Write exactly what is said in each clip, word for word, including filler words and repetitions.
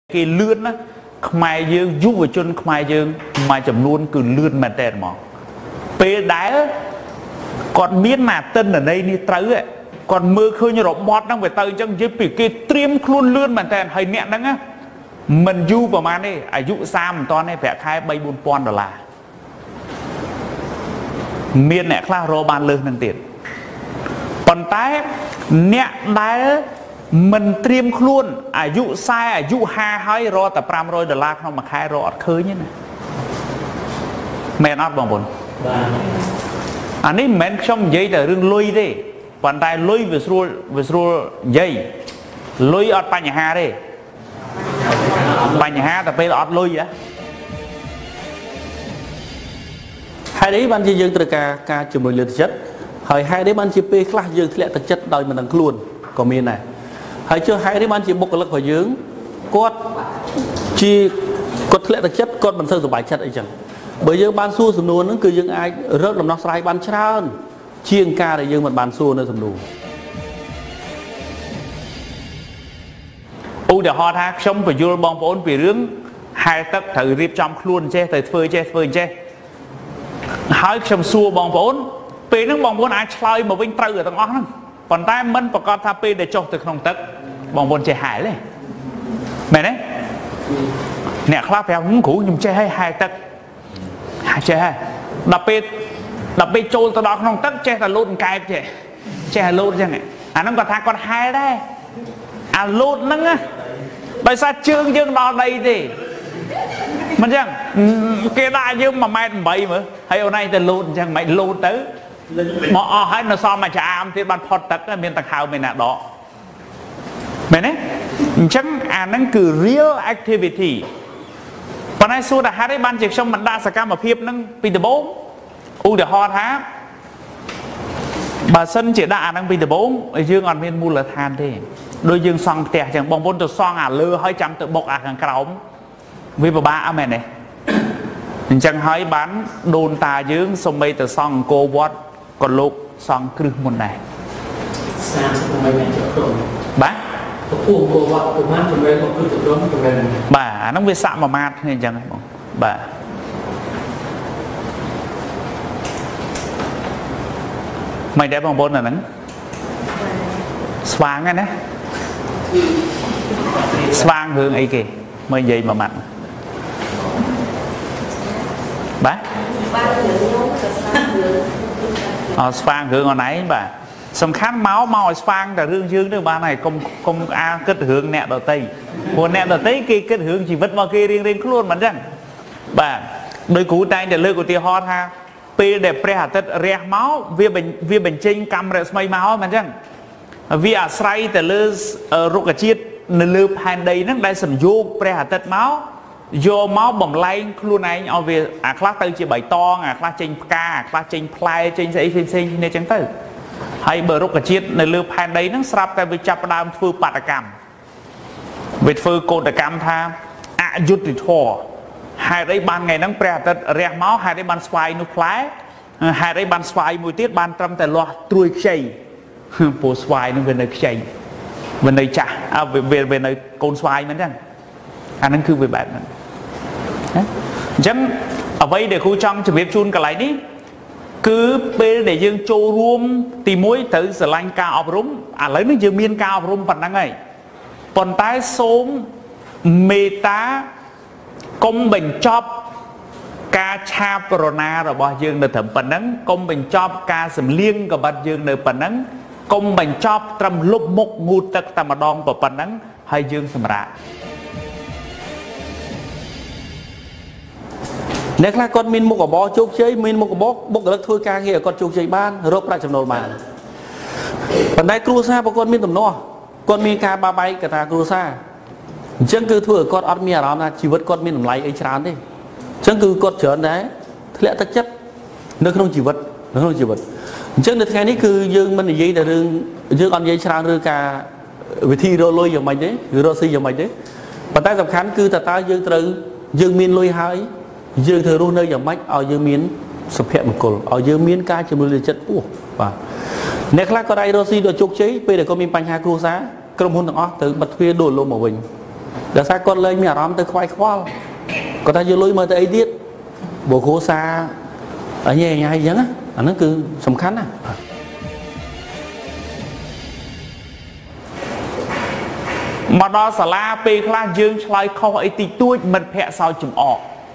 cái lươn á mai dương giúp vào chân mai dương mai chậm luôn cứ lươn mà tên mỏ pe đá còn miếng mà tên ở đây đi tới ấy còn mưa khơi như rộng bọt đang phải tới trong dưới bị cái tiêm luôn lươn mà tên hay nẹn đó á mình du vào mà đây à dụ xa mình to này vẽ khai bay buôn pon đó là miền nẹt là rô ban lươn năng tiền còn tái nẹt đá mình tiêm luôn à dụ sai à dụ ha hai rô tập pram rồi đờ la không mà khai rô khơi như này mẹ nót bằng bồn anh ấy mẹ trong giấy là rừng lôi đi còn tay lôi về rồi về rồi giấy lôi ở bên nhà ha đi bên nhà ha tập bây giờ lôi vậy hai đấy ban chỉ dương từ ca ca chụp mười lượt chấtហើយhai đấy ban chỉ peខ្លះយើងធ្លាក់ទឹកចិត្តដោយមិនដឹងខ្លួនក៏មានដែរហើយchưa hai đấy ban chỉបុគ្គលិករបស់យើងគាត់ជាគាត់ធ្លាក់ទឹកចិត្តគាត់មិនសូវសប្បាយចិត្តអីចឹងបើយើងបានសួរសំណួរហ្នឹងគឺយើងអាចរកដំណោះស្រាយបានច្រើនជាងការដែលយើងមិនបានសួរនៅសំណួរឧទាហរណ៍ថាខ្ញុំបញ្យល់បងប្អូនពីរឿងហែទឹកត្រូវរៀបចំខ្លួនចេះទៅធ្វើចេះធ្វើចេះហើយខ្ញុំសួរបងប្អូនពេលហ្នឹងបងប្អូនអាចឆ្លើយមកវិញត្រូវទាំងអស់ហ្នឹងប៉ុន្តែមិនប្រកាសថាពេលដែលចុះទៅក្នុងទឹកបងប្អូនចេះហែទេមែនទេអ្នកខ្លះប្រាប់គ្រូខ្ញុំចេះហើយហែទឹកចេះហើយដល់ពេលដល់ពេលចូលទៅដល់ក្នុងទឹកចេះតែលោតកែបចេះចេះលោតអញ្ចឹងអាហ្នឹងគាត់ថាគាត់ហែដែរអាលោតហ្នឹងដោយសារជើងយើងដល់ដីទេមិនអញ្ចឹងគេដាក់យើងមួយម៉ែត្រ8មើលហើយអូនឯងទៅលោតអញ្ចឹងមិនលោតទៅមកអស់ហើយនៅសល់មួយចាអាមទៀតបានផុតទឹកមានតង្ហើមមានណាដកមែនទេអញ្ចឹងអាហ្នឹងគឺ real activity ប៉ុន្តែសួរថាហេតុអីបានជាខ្ញុំមិនដាក់សកម្មភាពហ្នឹងពីដំបូងឧទាហរណ៍ថាបើសិនជាដាក់អាហ្នឹងពីដំបូងយើងអត់មានមូលដ្ឋានទេដូចយើងសង់ផ្ទះអញ្ចឹងបងប្អូនទៅសង់អាលើហើយចាំទៅបុកអាខាងក្រោមវាពិបាកអត់មែនទេអញ្ចឹងហើយបានដូនតាយើងសូម្បីទៅសង់អង្គរវត្តក៏លោកសង់គ្រឹះមុនដែរសាមសិបបីជាក្រុមបាទពួកអង្គរវត្តប្រហែលជំរឿនមកគ្រឹះជំរឿនជំរឿនបាទអាហ្នឹងវាសាក់មួយម៉ាតគ្នាអញ្ចឹងហ្នឹងបងបាទមិនដែរបងប្អូនអាហ្នឹងស្វាងហ្នឹងណាស្វាងរឿងអីគេមើលនិយាយមួយម៉ាត់បាទអត់ស្វាងរឿងអនឯងបាទសំខាន់មកមកឲ្យស្វាងតែរឿងយើងទៅបានហើយកុំកុំអាគិតរឿងអ្នកដតីព្រោះអ្នកដតីគេគិតរឿងជីវិតមកគេរៀងរៀងខ្លួនមិនអញ្ចឹងបាទដោយគ្រូតែងតែលើកឧទាហរណ៍ថាពេលដែលព្រះអាទិត្យរះមកវាវាបញ្ចេញកាំរស្មីមកមិនអញ្ចឹងវាអាស្រ័យទៅលើរុក្ខជាតិនៅលើផែនដីហ្នឹងដែលសំយោគព្រះអាទិត្យមកយកមកបំលែងខ្លួនឯងឲ្យវាអាខ្លះទៅជាបៃតងអាខ្លះចេញផ្កាអាខ្លះចេញផ្លែចេញស្អីផ្សេងផ្សេងគ្នាអញ្ចឹងទៅហើយបើរុក្ខជាតិនៅលើផែនដីហ្នឹងស្រាប់តែវាចាប់ផ្ដើមធ្វើបាតកម្មវាធ្វើកោតកម្មថាអយុត្តិធម៌ហេតុអីបានថ្ងៃហ្នឹងព្រះអាទិត្យរះមកហេតុអីបានស្វាយនោះផ្លែហេតុអីបានស្វាយមួយទៀតបានត្រឹមតែលាស់ត្រួយខ្ចីពូស្វាយនឹងវានៅខ្ចីវានៅចាស់វាវានៅកូនស្វាយមិនអញ្ចឹងអាហ្នឹងគឺវាបែបហ្នឹងអញ្ចឹងអ្វីដែលគ្រូចង់ជម្រាបជូនកន្លែងនេះគឺពេលដែលយើងចូលរួមទីមួយត្រូវស្រឡាញ់ការអប់រំឥឡូវនេះយើងមានការអប់រំប៉ុណ្ណឹងហើយប៉ុន្តែសូមមេត្តាកុំបញ្ចប់ការឆាបរណារបស់យើងនៅត្រឹមប៉ុណ្ណឹងកុំបញ្ចប់ការសម្លៀងកបិតយើងនៅប៉ុណ្ណឹងកុំបញ្ចប់ត្រឹមលុបមុខងូតទឹកតែម្ដងប៉ុណ្ណឹងហើយយើងសម្រាប់អ្នកខ្លះគាត់មានមុខរបរជោគជ័យមានមុខរបរបុគ្គលិកធ្វើការងារឲ្យគាត់ជោគជ័យបានរកប្រាក់ចំណូលបានប៉ុន្តែគ្រួសាររបស់គាត់មានទំនាស់គាត់មានការបាបែកកថាគ្រួសារអញ្ចឹងគឺធ្វើឲ្យគាត់អត់មានអារម្មណ៍ថាជីវិតគាត់មានតម្លៃអីច្រើនទេអញ្ចឹងគឺគាត់ច្រើនដែរធ្លាក់ទឹកចិត្តនៅក្នុងជីវិតនៅក្នុងជីវិតអញ្ចឹងនៅថ្ងៃនេះគឺយើងមិននិយាយតែរឿងយើងអត់និយាយច្រើនឬការវិធីរកលុយយ៉ាងម៉េចទេឬរកស៊ីយ៉ាងម៉េចទេប៉ុន្តែសំខាន់គឺតើតើយើងត្រូវយើងមានលុយហើយយើងត្រូវរស់នៅយ៉ាងម៉េចឲ្យយើងមានសុភមង្គលឲ្យយើងមានការជំនឿចិត្តពោះបាទអ្នកខ្លះក៏ដៃរស់ស៊ីដល់ជោគជ័យពេលដែលគាត់មានបញ្ហាគ្រួសារក្រុមហ៊ុនទាំងអស់ត្រូវបិទទ្វារដួលលំមកវិញ để sao con lên nhà rom tới khoai khoal còn ta vô lối mơ tới ấy tiết bộ khô xa ở nhà nhà hay á anh nó cứ sầm khánh à mà đó xả la pe khla dương chlai kho ấy tí tuổi mình phẹ sao chùm ọ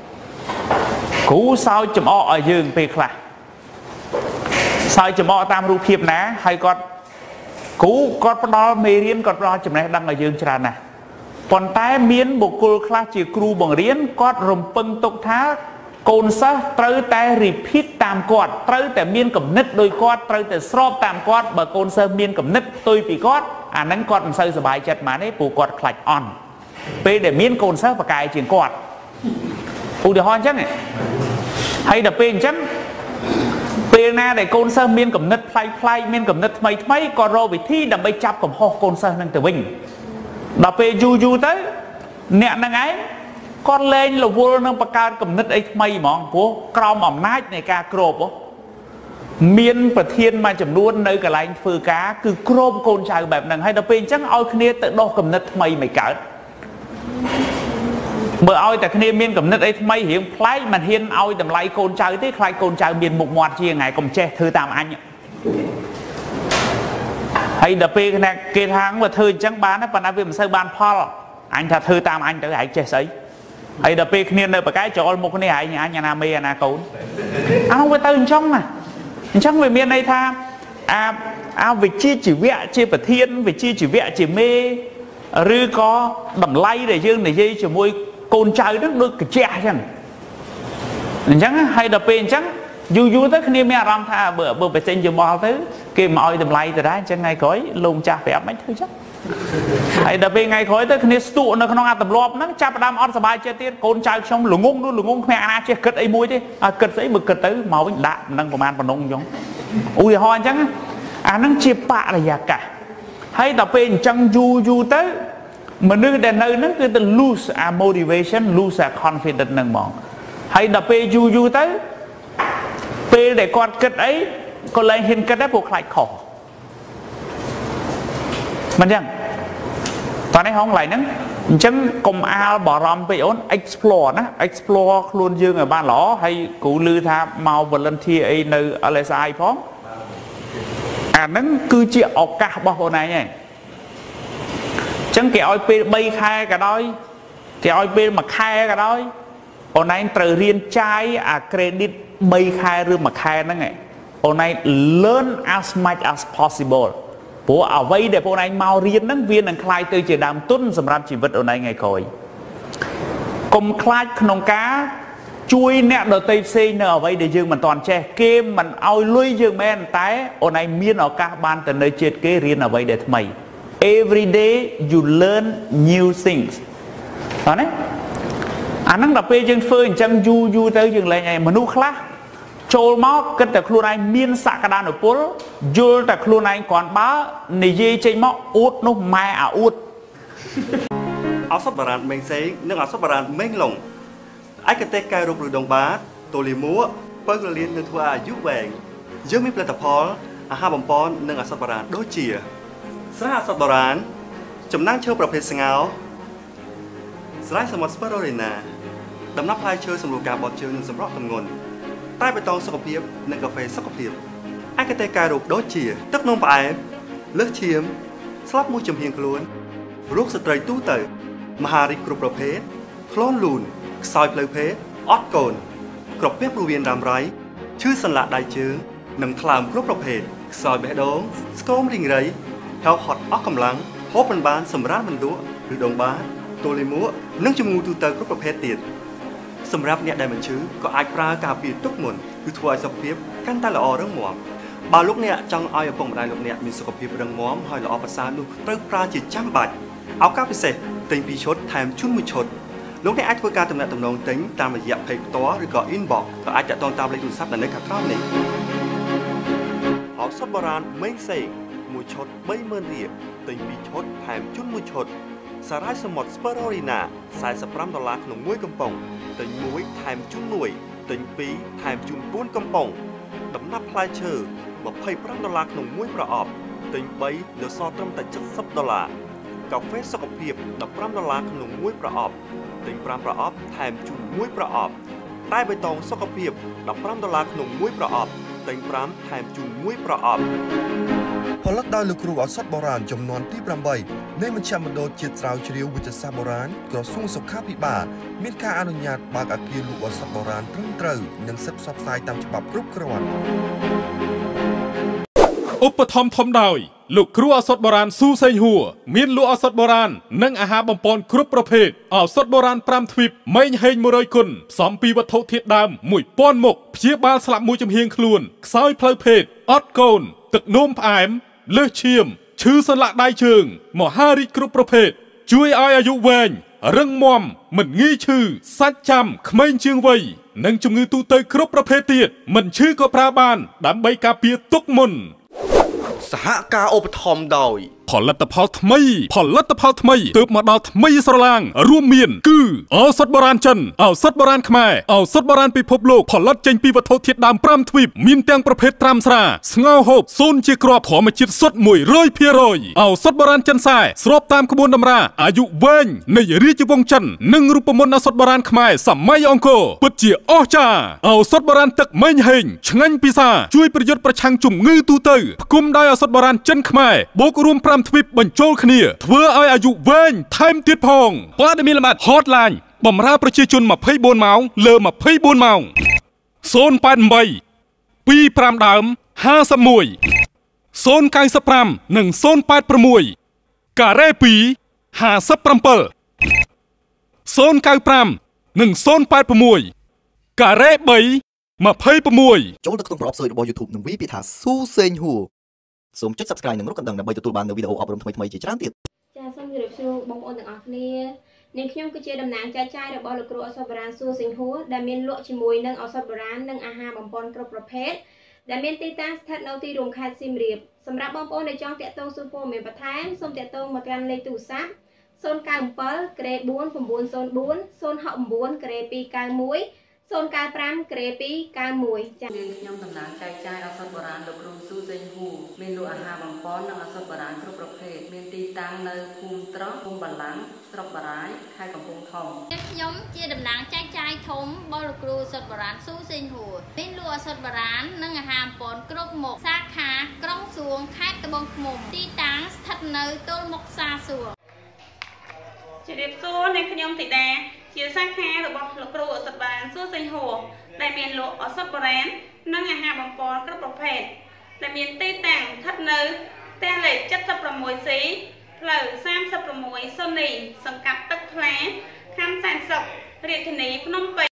cú sao chùm ọ ở dương pe khla sao chùm ọ tam rụp hiệp ná hay con cú con đó mê riêng con đó chùm này đang ở dương trà nè còn tay miến bộ cô khla chỉ cru bằng riêng con rồng pưng tục thá côn sa trâu tay repeat tam quạt trâuแต่miên cầm nứt đôi quạt trâuแต่srop tam quạt bờ côn sa miên cầm nứt tôi bị quạt à nắng quạt mình xâyสบายจัดมาเนี่ยปูquạt khạch on pe để miên côn sa và cài chuyện quạtปูเดี๋ยวฮอนจังเนี่ยhay là peจังpe na để côn sa miên cầm nứt play play miên cầm nứt mấy mấy còn rồi bị thi đầm bay chắp cầm ho côn sa năng từ vinh đập pe du du tới nè năng ấy con lên là vua nâng bạc cao cầm nứt ấy mây mong của crom ẩm nát này ca crop miên và thiên mà chấm luôn nơi cả lạnh phơi cá cứ crop côn traiแบบนั้นhay là bên chắc ao kia tự đo cầm nứt mây mày cả bữa ao tại kia miên cầm nứt ấy mây hiện play mà hiên ao tầm lại côn trai thế khai côn trai miên một ngoặt chia ngày cùng che thư tam anh hay là bên này kia tháng mà thư chẳng bán á bạn ai về sơ ban Paul anh thật thư tam anh tới hãy che sấy hay là pe kia nơi cái chỗ một cái này hãy nhà nhà nam mê na cốn anh không phải từ trong mà trong về miền này tha à à việc chi chỉ vẽ chi bờ thiên việc chi chỉ vẽ chỉ mê rư có đầm lay để dương để dây chỉ môi côn trai rất đôi cái trẻ chẳng chẳng hay là pe chẳng du du tới khi mẹ làm tha bữa bữa phải trên giường bò tới kia mọi đầm lay từ đấy chẳng ngày cối lùng cha phải mấy thứ chắc hay là bên ngày khói tới khi tụ nó không ăn tầm lọp nó chắp đam on sờ bài chơi tiền côn trai trong lùng ngung luôn lùng ngung mẹ na chơi cất ấy muối thế à cất ấy bực cất tới màu bánh đạm nâng của man còn nông giống ui hòn chẳng à nó chia bạ là gì cả hay là bên chẳng du du tới mà nơi đèn nơi nó cứ từ lose a motivation lose a confidence nâng mỏng hay là bên du du tới bên để con cất ấy con lấy hình cất đấy buộc lại khổ mình chẳngตอนนี้ห้องไหลนั้นฉันกรมอาบ่อรำไปอ้น explore นะ explore คลุนยืงởบ้านหรอให้กูลือทาเมาบอลลันทีไอในอะไรสายพ้องอ่านั้นคือเจี๋ยออกกะบ่คนไหนไงฉันแกเอาไปใบคายกันด้อยแกเอาไปมาคายกันด้อยคนไหนตระเรียนใจอ่ะเครดิตใบคายหรือมาคายนั่นไงคนไหน learn as much as possibleพวกเอาไว้เดี๋ยวพวกนายเมาเรียนนั่งเวียนนั่งคลายตัวเจดามต้นสำหรับชีวิตเอาในไงคอยกลมคลายขนมกาช่วยเนี่ยโดยตีซีเนอไว้เดี๋ยวยืมมันตอนแช่เกมมันเอาลุยยืมแม่นแต่เอาในเมียนเอากาบานแต่ในเจ็ดเกเรียนเอาไว้เดี๋ยวทำไม every day you learn new things ตอนนี้อันนั้นเราไปยืมเฟยจังยูยูเตอยืมอะไรไงมนุษย์คลาโจลมอกก็แต่ครูนายมีนสักกระดานหรือปุ๊บยูแต่ครูนายก่อนบ้าในยีเจมอกอุดนุ่มไม้อาอุดเอาสับบารันเมงเซ็งนึกเอาสับบารันเมงหลงไอ้กระเตะกายรูปหรือดงบ้าตัวลีมัวเปิดเรียนในทัวร์ยุแหวงเยอะมีผลิตภัณฑ์อาหารบอมปอนนึกเอาสับบารันโดยเจียสระสับบารันจำนั่งเชื่อประเภทสงาวสไลด์สมอสเปอร์โรเลนาดำนับพายเชื่อสำรวจการบอลเชื่อหนึ่งสำรอกตำงนใต้ใบตองสกปรกในกาแฟสกปรกไอ้กระเตะกายรูปโดยเจียตึกนมปลายเลือกเชียมสลับมูจมเพียงคล้วนรูปสตรีตู้เตยมหาริกรุประเภทโคลนลูนซอยเพลเพสออดโกนกรอบเปียบรูเวียนรำไรชื่อสันละได้จื้อหนังคลามรูปประเภทซอยเบดงสโกมริงไรเฮลฮอตออกกำลังพบเป็นบ้านสำราญมันตัวหรือดงบ้านตัวลิมัวนึ่งจมูกตู้เตยรูปประเภทเตียนสำหรับเนี่ยได้มันชื่อก็อาจปลากาปีตุกหมุนคือถวายสกปรกกันตาละอเรื่องหมอมบาลูกเนี่ยจังเอาอย่าปงได้ลูกเนี่ยมีสกปรกเรื่องหมอมหอยละอภาษาลูกเติร์ปลาจิตจ้ำบัดเอาก้าวพิเศษเต็งปีชดแถมชุ่มมือชดลูกในอาจเพื่อการตำแหน่งตำแหน่งเต็งตามระยะเพย์ตัวหรือก็อินบอกก็อาจจะต้องตามเลขดูซับในขับข้าวนี้เอาซับบรานไม่เสกมือชดไม่เมินเรียบเต็งปีชดแถมชุ่มมือชดสารสมดสเปอร์โรลีนาสายสปรัมดอลลาร์ขนมมุ้ยกำปองตึงมุ้ยแถมจุ่มหน่วยตึงปีแถมจุ่มปูนกำปองดำนับพลายเชอร์บอกเพย์ปรัมดอลลาร์ขนมมุ้ยประอบตึงใบเดือดซอตรมแต่จัดซับดอลลาร์កាហ្វេសុខភាពដប់ប្រាំដុល្លារក្នុងមួយប្រអប់ទិញប្រាំប្រអប់ថែមជូនមួយប្រអប់តែបៃតងសុខភាពដប់ប្រាំដុល្លារក្នុងមួយប្រអប់ទិញប្រាំថែមជូនមួយប្រអប់ផលិតដោយលោកគ្រូឱសថបុរាណចំនួនទីប្រាំបីនៃមជ្ឈមណ្ឌលជាតិស្រាវជ្រាវវិទ្យាសាស្ត្របុរាណក្រសួងសុខាភិបាលមានការអនុញ្ញាតបើកអគារលក់ឱសថបុរាណត្រឹមត្រូវនិងសិទ្ធិផ្សព្វផ្សាយតាមច្បាប់គ្រប់គ្រាន់ឧបត្ថម្ភធំដោយលោកគ្រូឱសថបុរាណស៊ូសេងហួរមានលក់ឱសថបុរាណនិងអាហារបំពន់គ្រប់ប្រភេទឱសថបុរាណប្រាំទ្វីបម៉េងហេងមួយរយគុណផ្សំពីវត្ថុធាតុដើមមួយពាន់មុខព្យាបាលស្លាប់មួយចំហៀងខ្លួនខ្សោយផ្លូវភេទអត់កូនទឹកនោមផ្អែមលើសឈាមឈឺសន្លាក់ដៃជើងមហារីកគ្រប់ប្រភេទជួយឲ្យអាយុវែងរឹងមាំមិនងាយឈឺសាច់ចាំក្មេងជាងវ័យនិងជំងឺទូទៅគ្រប់ប្រភេទទៀតមិនឈឺក៏ប្រើបានដើម្បីការពារទុកមុនសហការឧបត្ថម្ភដោយផលិតផលថ្មីផលិតផលថ្មីទើបមកដល់ថ្មីស្រឡាងរួមមានគឺឱសថបុរាណចិនឱសថបុរាណខ្មែរឱសថបុរាណពិភពលោកផលិតចេញពីវត្ថុធាតុដើមប្រាំទ្វីបមានទាំងប្រភេទត្រាំស្រាស្ងោរហូបសូនជាគ្រាប់ធម្មជាតិសុទ្ធ មួយរយភាគរយ ឱសថបុរាណចិនសែស្របតាមក្បួនតម្រាអាយុវែងនៃរាជវង្សចិននិងរូបមន្តឱសថបុរាណខ្មែរសម័យអង្គរពិតជាអស្ចារ្យឱសថបុរាណទឹកម៉េងហេងឆ្ងាញ់ពិសាជួយប្រយុទ្ធប្រឆាំងជំងឺទូទៅផ្គុំដោយឱសថបុរាណចិនខ្មែរបូករួមប្រាំទ្វីបបញ្ចូលគ្នាធ្វើឲ្យអាយុវែងថែមទៀតផងព័ត៌មានលម្អិត Hotline បម្រើប្រជាជនម្ភៃបួនម៉ោងលើម្ភៃបួនម៉ោង ศูนย์ แปด แปด ពីរ ប្រាំ ដើម ห้าสิบเอ็ด ศูนย์ เก้า ห้า និង ศูนย์ แปด หก ការ៉េ ពីរ ห้าสิบเจ็ด ศูนย์ เก้า ห้า និង ศูนย์ แปด หก ការ៉េ បី ยี่สิบหกចូលទៅក្នុងប្រអប់សើចរបស់ YouTube និងវាយពាក្យថាស៊ូសេងហួរសូមចុច Subscribe និងរកកណ្ដឹងដើម្បីទទួលបាននូវវីដេអូអប់រំថ្មីៗជាច្រើនទៀតចាសសូមជម្រាបសួរបងប្អូនទាំងអស់គ្នានាងខ្ញុំគឺជាតំណាងចែកចាយរបស់លោកគ្រូឱសថបុរាណស៊ូសេងហួរដែលមានលក់ជាមួយនឹងឱសថបុរាណនិងអាហារបំពន់គ្រប់ប្រភេទដែលមានទីតាំងស្ថិតនៅទីរួមខេត្តសៀមរាបសម្រាប់បងប្អូនដែលចង់តាក់ទងសួរព័ត៌មានបន្ថែមសូមតាក់ទងមកកាន់លេខទូរស័ព្ទ ศูนย์ เก้า เจ็ด ក្រេ bốn chín ศูนย์ bốn ศูนย์ หก เก้า ក្រេ two เก้า หนึ่ง ศูนย์ เก้า ห้า ក្រេ two เก้า หนึ่งចា៎ខ្ញុំតំណាងចែកចាយឱសថបុរាណលោកគ្រូស៊ូសេងហួរមានលក់អាហារបំពន់និងឱសថបុរាណគ្រប់ប្រភេទមានទីតាំងនៅភូមិត្រង់ភូមិបាឡាំងស្រុកបារាយខេត្តកំពង់ធំខ្ញុំជាតំណាងចែកចាយធំរបស់លោកគ្រូឱសថបុរាណស៊ូសេងហួរមានលក់ឱសថបុរាណនិងអាហារបំពន់គ្រប់មុខសាខាក្រុងសួងខេត្តត្បូងឃ្មុំទីតាំងស្ថិតនៅទល់មុខផ្សារសួងជម្រាបសួរអ្នកខ្ញុំធីតាជាសាខារបស់លោកគ្រូឱសថបុរាណស៊ូសេងហួរដែលមានលក់ឱសថបុរាណនិងអាហារបំពន់គ្រប់ប្រភេទដែលមានទីតាំងស្ថិតនៅផ្ទះលេខ เจ็ดสิบหก C ផ្លូវ สามสิบหก សូនីសង្កាត់ទឹកថ្លាខណ្ឌសែនសុខរាជធានីភ្នំពេញ